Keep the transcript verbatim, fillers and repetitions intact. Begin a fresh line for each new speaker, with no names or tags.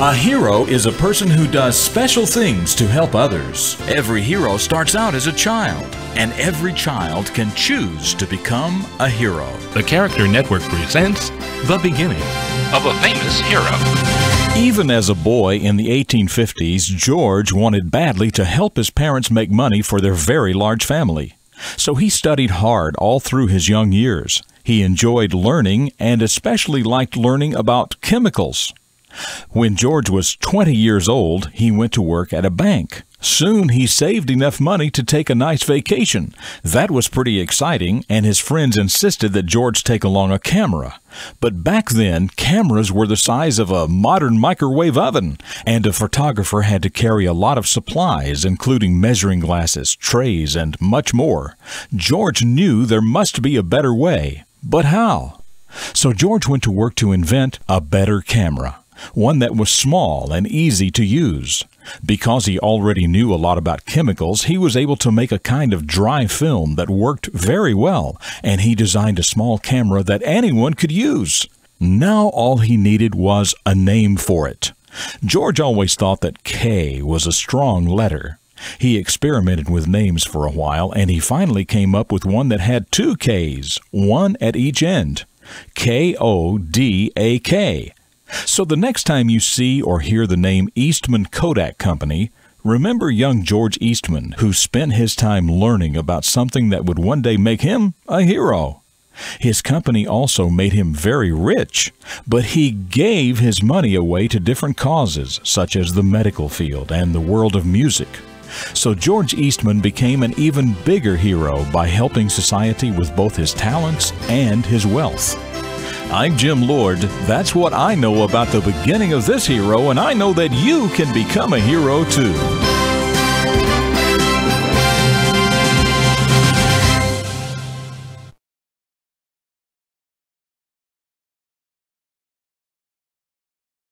A hero is a person who does special things to help others. Every hero starts out as a child, and every child can choose to become a hero.
The Character Network presents The Beginning of a Famous Hero.
Even as a boy in the eighteen fifties, George wanted badly to help his parents make money for their very large family. So he studied hard all through his young years. He enjoyed learning and especially liked learning about chemicals. When George was twenty years old, he went to work at a bank. Soon he saved enough money to take a nice vacation. That was pretty exciting, and his friends insisted that George take along a camera. But back then, cameras were the size of a modern microwave oven, and a photographer had to carry a lot of supplies, including measuring glasses, trays, and much more. George knew there must be a better way. But how? So George went to work to invent a better camera. One that was small and easy to use. Because he already knew a lot about chemicals, he was able to make a kind of dry film that worked very well, and he designed a small camera that anyone could use. Now all he needed was a name for it. George always thought that K was a strong letter. He experimented with names for a while, and he finally came up with one that had two K's, one at each end. K O D A K. So the next time you see or hear the name Eastman Kodak Company, remember young George Eastman, who spent his time learning about something that would one day make him a hero. His company also made him very rich, but he gave his money away to different causes, such as the medical field and the world of music. So George Eastman became an even bigger hero by helping society with both his talents and his wealth. I'm Jim Lord. That's what I know about the beginning of this hero, and I know that you can become a hero too.